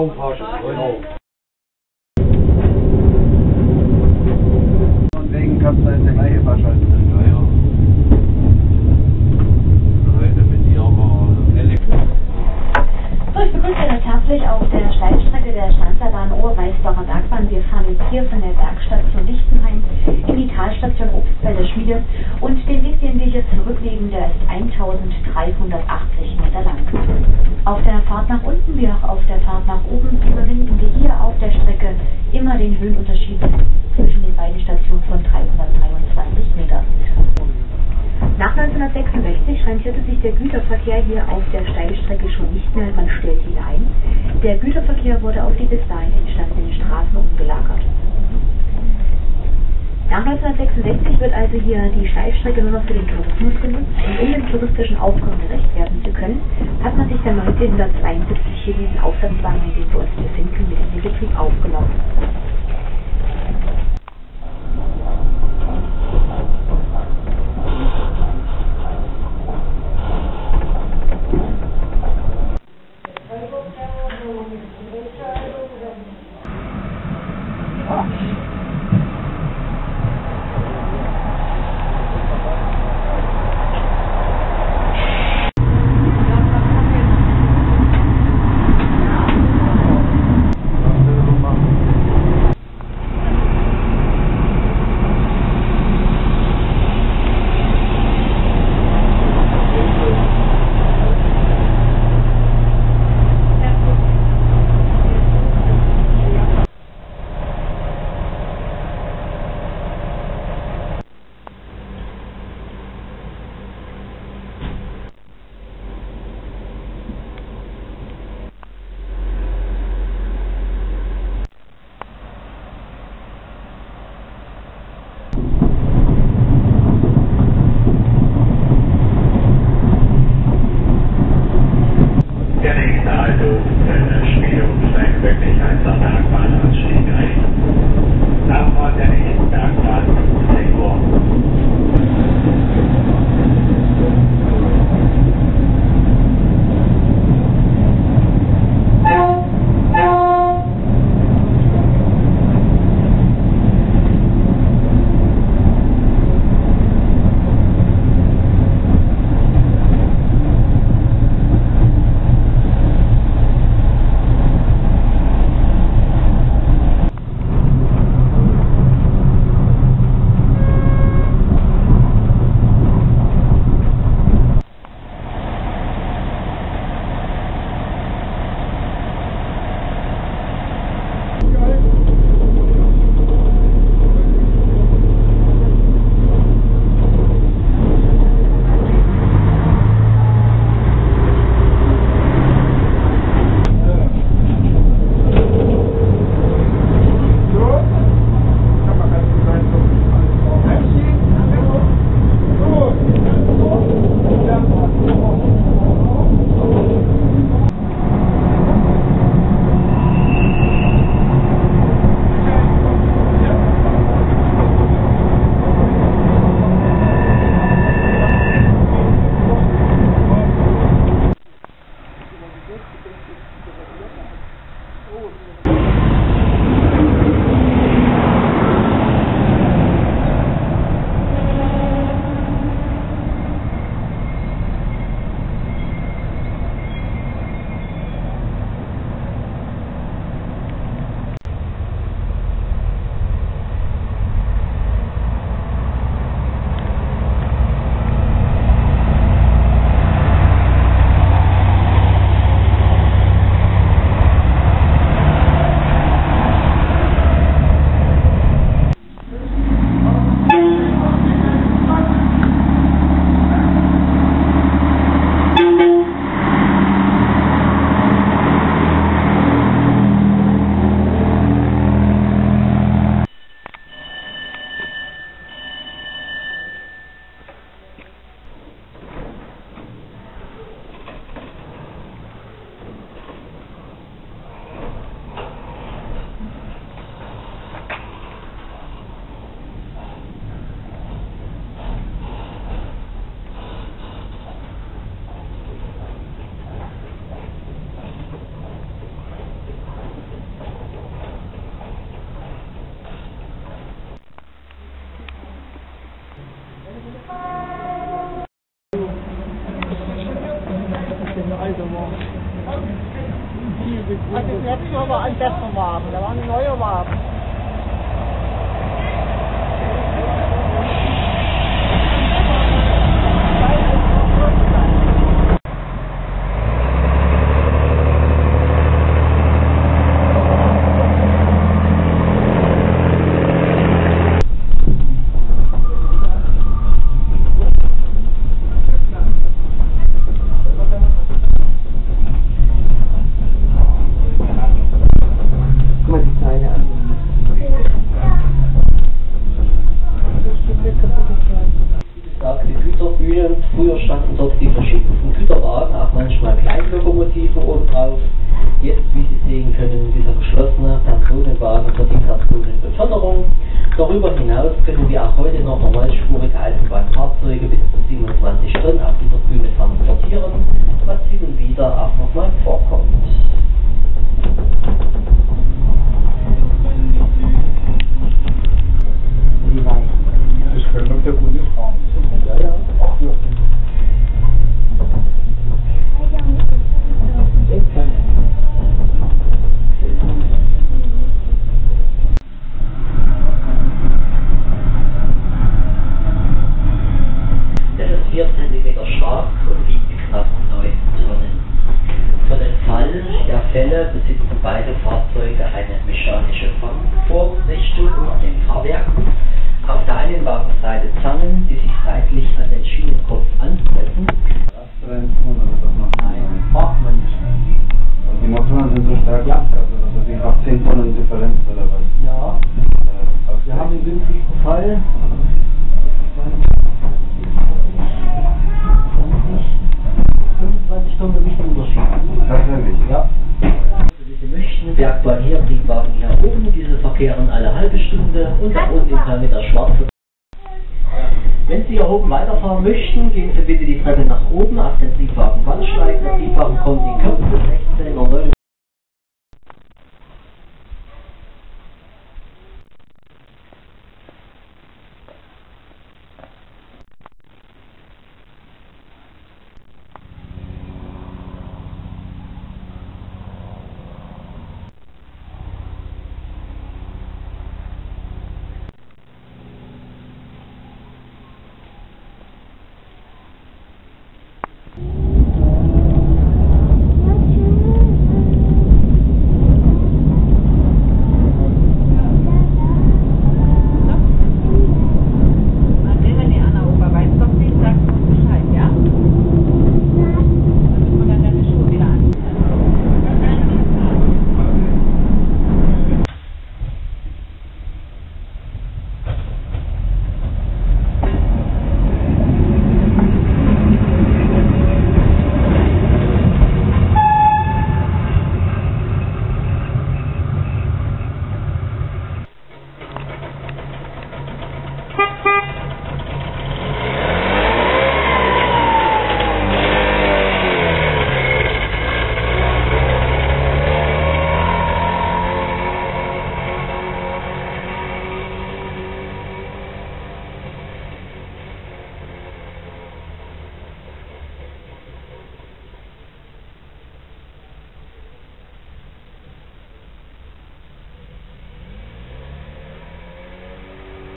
Raumfahrt. Genau. Und wegen Kapsel ist der gleiche Fahrschalter. Ja, ja. Heute mit ihrer Elektro. So, ich begrüße Sie recht herzlich auf der Steilstrecke der Stanzerbahn Oberweißbacher Bergbahn. Wir fahren jetzt hier von der Bergstation Lichtenhain in die Talstation Obstfelder Schmiede und den Weg, den wir hier zurücklegen, der ist 1380 Meter lang. Auf der Fahrt nach unten wie auch auf der Fahrt nach oben überwinden wir hier auf der Strecke immer den Höhenunterschied zwischen den beiden Stationen von 323 Metern. Nach 1966 rentierte sich der Güterverkehr hier auf der Steilstrecke schon nicht mehr, man stellte ihn ein. Der Güterverkehr wurde auf die bis dahin entstandenen Straßen umgelagert. Nach 1966 wird also hier die Steilstrecke nur noch für den Tourismus genutzt und um dem touristischen Aufkommen gerecht werden zu können, hat man sich dann 1972 hier diesen Aufstandswagen, in dem wir uns befinden, mit in den Betrieb aufgenommen. Also das letzte Mal war ein besserer Wagen, da war ein neuer Wagen. Früher standen dort die verschiedensten Güterwagen, auch manchmal Kleinlokomotiven oben drauf. Jetzt, wie Sie sehen können, dieser geschlossene Personenwagen für die Personenbeförderung. Darüber hinaus können wir auch heute noch normalspurige Eisenbahnfahrzeuge bis zu 27 Tonnen auf dieser Bühne transportieren, was hin und wieder auch nochmal vorkommt. Das können doch der gute Frauen. Ja, ja. Es ist 4 cm stark und wiegt knapp 9 Tonnen. Für den Fall der Fälle besitzen beide Fahrzeuge eine mechanische Fangvorrichtung an den Fahrwerken. Auf der einen Wagenseite Zangen, die sich seitlich an den Schienenkopf anpressen. Nein, braucht man nicht. Und die Motoren sind so stark, Ja. also das sind auch 10 Tonnen Differenz oder was? Ja, wir haben im günstigsten Fall 25 Tonnen Gewichtunterschied. Tatsächlich? Ja. Wie Sie möchten, Bergbahn hier, Triebwagen hier oben, diese verkehren alle halbe Stunde und da unten ist mit der schwarze. Wenn Sie hier oben weiterfahren möchten, gehen Sie bitte die Treppe nach oben auf den Triebwagen Bahnsteig. Der Triebwagen kommt in Kürze 16:59 Uhr.